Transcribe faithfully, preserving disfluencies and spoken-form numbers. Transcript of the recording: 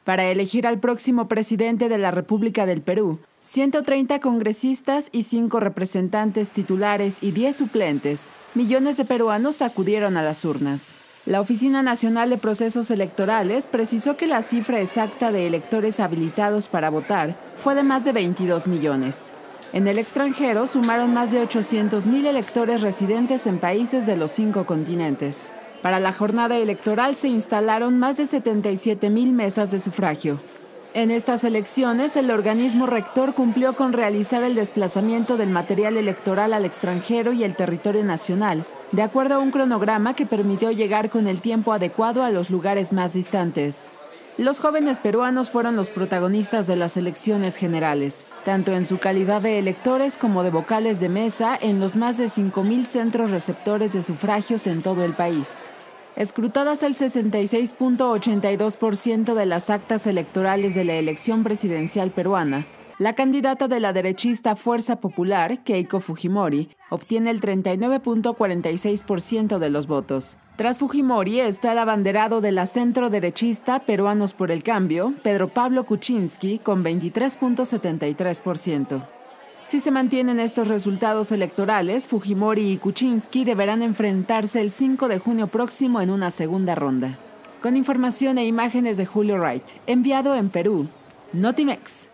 Para elegir al próximo presidente de la República del Perú, ciento treinta congresistas y cinco representantes titulares y diez suplentes, millones de peruanos acudieron a las urnas. La Oficina Nacional de Procesos Electorales precisó que la cifra exacta de electores habilitados para votar fue de más de veintidós millones. En el extranjero sumaron más de ochocientos mil electores residentes en países de los cinco continentes. Para la jornada electoral se instalaron más de setenta y siete mil mesas de sufragio. En estas elecciones, el organismo rector cumplió con realizar el desplazamiento del material electoral al extranjero y el territorio nacional, de acuerdo a un cronograma que permitió llegar con el tiempo adecuado a los lugares más distantes. Los jóvenes peruanos fueron los protagonistas de las elecciones generales, tanto en su calidad de electores como de vocales de mesa en los más de cinco mil centros receptores de sufragios en todo el país. Escrutadas el sesenta y seis punto ochenta y dos por ciento de las actas electorales de la elección presidencial peruana, la candidata de la derechista Fuerza Popular, Keiko Fujimori, obtiene el treinta y nueve punto cuarenta y seis por ciento de los votos. Tras Fujimori está el abanderado de la centro-derechista Peruanos por el Cambio, Pedro Pablo Kuczynski, con veintitrés punto setenta y tres por ciento. Si se mantienen estos resultados electorales, Fujimori y Kuczynski deberán enfrentarse el cinco de junio próximo en una segunda ronda. Con información e imágenes de Julio Wright, enviado en Perú, Notimex.